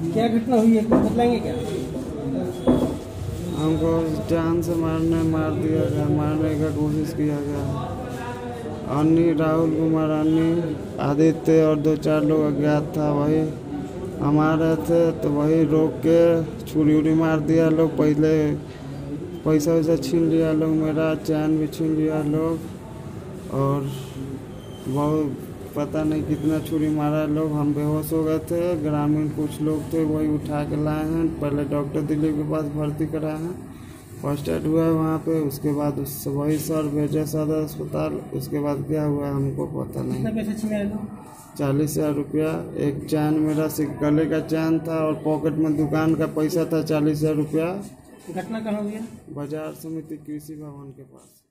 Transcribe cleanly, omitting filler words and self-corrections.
क्या घटना हुई है, कुछ बतलाएंगे क्या? हमको जान से मार दिया गया, मारने का कोशिश किया गया। अन्नी, राहुल कुमार अन्नी, आदित्य और 2-4 लोग अज्ञात था, वही हम आ रहे थे तो वही रोक के छुरी उरी मार दिया लोग। पहले पैसा वैसा छीन लिया लोग, मेरा चैन भी छीन लिया लोग और बहुत पता नहीं कितना छुरी मारा लोग। हम बेहोश हो गए थे। ग्रामीण कुछ लोग थे वही उठा के लाए हैं। पहले डॉक्टर दिलीप के पास भर्ती कराए हैं, फर्स्ट एड हुआ है वहाँ पे। उसके बाद उससे वही सर भेजे सदर अस्पताल। उसके बाद क्या हुआ हमको पता नहीं। कितना पैसा छीना है लोग? 40,000 रुपया। एक चैन मेरा गले का चैन था और पॉकेट में दुकान का पैसा था 40,000 रुपया। घटना कहाँ हुई है? बाजार समिति कृषि भवन के पास।